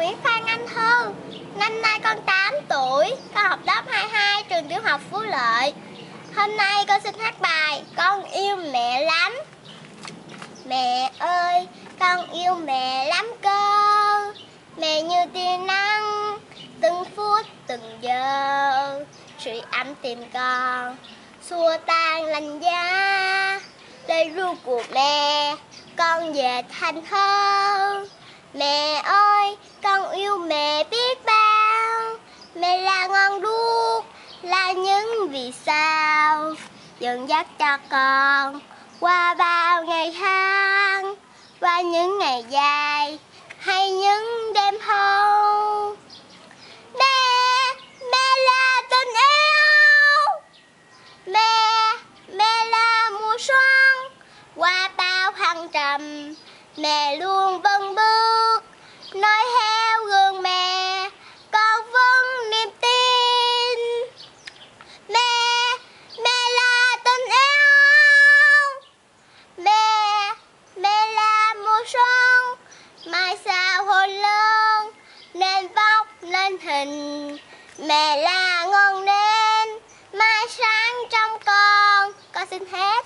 Nguyễn Phan Anh Thư. Năm nay con 8 tuổi, con học lớp 22 trường tiểu học Phú Lợi. Hôm nay con xin hát bài Con yêu mẹ lắm. Mẹ ơi, con yêu mẹ lắm cơ. Mẹ như tia nắng, từng phút từng giờ sưởi ấm tim con, xua tan lạnh giá. Lời ru của mẹ, con về thành thơ. Mẹ ơi, con yêu mẹ biết bao. Mẹ là ngọn đuốc, là những vì sao dẫn dắt cho con qua bao ngày tháng, qua những ngày dài hay những đêm thâu. Mẹ là tình yêu. Mẹ là mùa xuân qua bao thăng trầm. Mẹ luôn vững bước nói theo gương mẹ, con vẫn niềm tin. Mẹ là tình yêu. Mẹ là mùa xuân mai sau hồi lớn nên vóc nên hình. Mẹ là ngọn nến mai sáng trong con xin hết.